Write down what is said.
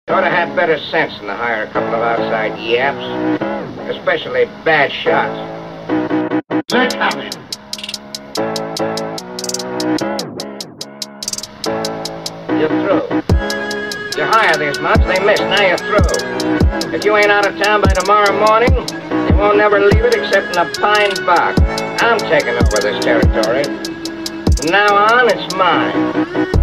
You ought to have better sense than to hire a couple of outside yaps. Especially bad shots. They're coming. You're through. You hire these mobs, they miss, now you're through. If you ain't out of town by tomorrow morning, you won't never leave it except in a pine box. I'm taking over this territory. From now on, it's mine.